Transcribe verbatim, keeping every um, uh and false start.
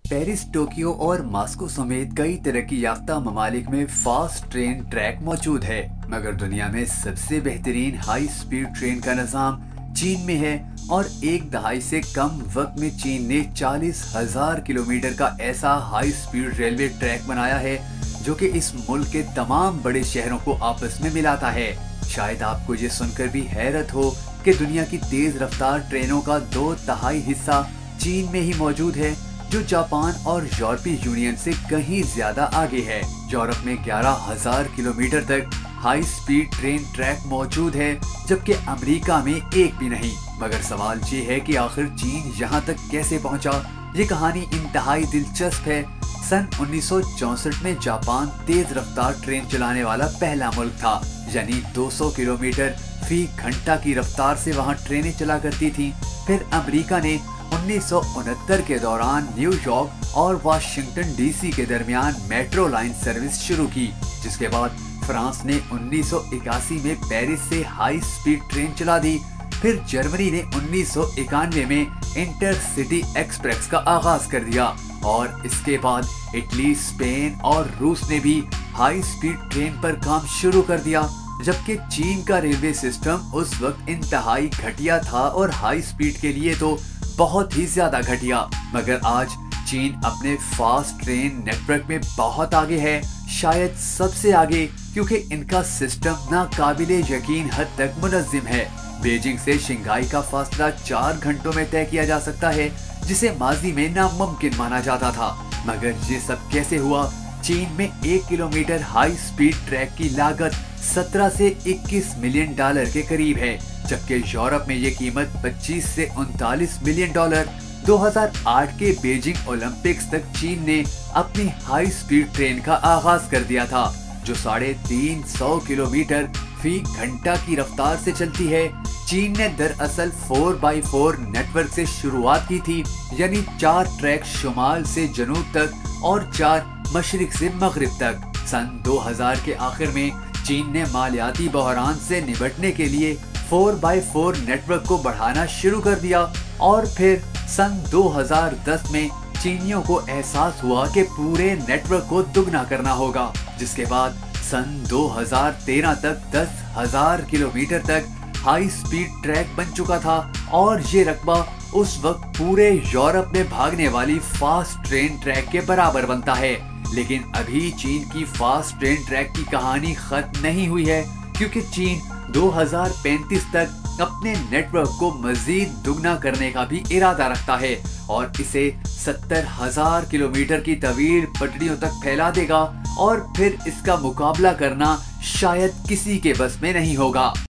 Paris, Tokyo और Moscow समेत कई तरक्की याफ्ता ममालिक में फास्ट ट्रेन ट्रैक मौजूद है, मगर दुनिया में सबसे बेहतरीन हाई स्पीड ट्रेन का निज़ाम चीन में है। और एक दहाई से कम वक्त में चीन ने चालीस हजार किलोमीटर का ऐसा हाई स्पीड रेलवे ट्रैक बनाया है जो कि इस मुल्क के तमाम बड़े शहरों को आपस में मिलाता है। शायद आपको ये सुनकर भी हैरत हो कि दुनिया की तेज रफ्तार ट्रेनों का दो तिहाई हिस्सा चीन में ही मौजूद है, जो जापान और यूरोपीय यूनियन से कहीं ज्यादा आगे है। यूरोप में ग्यारह हजार किलोमीटर तक हाई स्पीड ट्रेन ट्रैक मौजूद है, जबकि अमेरिका में एक भी नहीं। मगर सवाल ये है कि आखिर चीन यहाँ तक कैसे पहुँचा। ये कहानी इंतहाई दिलचस्प है। सन उन्नीस सौ चौसठ में जापान तेज रफ्तार ट्रेन चलाने वाला पहला मुल्क था, यानी दो सौ किलोमीटर फी घंटा की रफ्तार से वहाँ ट्रेनें चला करती थी। फिर अमेरिका ने उन्नीस सौ उनहत्तर के दौरान न्यूयॉर्क और वाशिंगटन डीसी के दरमियान मेट्रो लाइन सर्विस शुरू की, जिसके बाद फ्रांस ने उन्नीस सौ इक्यासी में पेरिस से हाई स्पीड ट्रेन चला दी। फिर जर्मनी ने उन्नीस सौ इक्यानवे में इंटरसिटी एक्सप्रेस का आगाज कर दिया और इसके बाद इटली, स्पेन और रूस ने भी हाई स्पीड ट्रेन पर काम शुरू कर दिया। जबकि चीन का रेलवे सिस्टम उस वक्त इंतहाई घटिया था और हाई स्पीड के लिए तो बहुत ही ज्यादा घटिया। मगर आज चीन अपने फास्ट ट्रेन नेटवर्क में बहुत आगे है, शायद सबसे आगे, क्योंकि इनका सिस्टम नाकाबिले यकीन हद तक मुनज़्ज़म है। बीजिंग से शंघाई का फासला चार घंटों में तय किया जा सकता है, जिसे माजी में नामुमकिन माना जाता था। मगर ये सब कैसे हुआ? चीन में एक किलोमीटर हाई स्पीड ट्रैक की लागत सत्रह से इक्कीस मिलियन डॉलर के करीब है, जबकि यूरोप में ये कीमत पच्चीस से उनतालीस मिलियन डॉलर। दो हज़ार आठ के बीजिंग ओलंपिक्स तक चीन ने अपनी हाई स्पीड ट्रेन का आगाज कर दिया था, जो साढ़े तीन सौ किलोमीटर फी घंटा की रफ्तार से चलती है। चीन ने दरअसल फोर बाई फोर नेटवर्क से शुरुआत की थी, यानी चार ट्रैक शुमाल से जनूब तक और चार मशरिक से मगरिब तक। सन दो हज़ार के आखिर में चीन ने मालियाती बहरान से निपटने के लिए फोर बाई फोर नेटवर्क को बढ़ाना शुरू कर दिया और फिर सन दो हज़ार दस में चीनियों को एहसास हुआ कि पूरे नेटवर्क को दुगना करना होगा, जिसके बाद सन दो हज़ार तेरह तक दस हजार किलोमीटर तक हाई स्पीड ट्रैक बन चुका था और ये रकबा उस वक्त पूरे यूरोप में भागने वाली फास्ट ट्रेन ट्रैक के बराबर बनता है। लेकिन अभी चीन की फास्ट ट्रेन ट्रैक की कहानी खत्म नहीं हुई है, क्योंकि चीन दो हज़ार पैंतीस तक अपने नेटवर्क को मजीद दुगना करने का भी इरादा रखता है और इसे सत्तर हजार किलोमीटर की तवील पटड़ियों तक फैला देगा और फिर इसका मुकाबला करना शायद किसी के बस में नहीं होगा।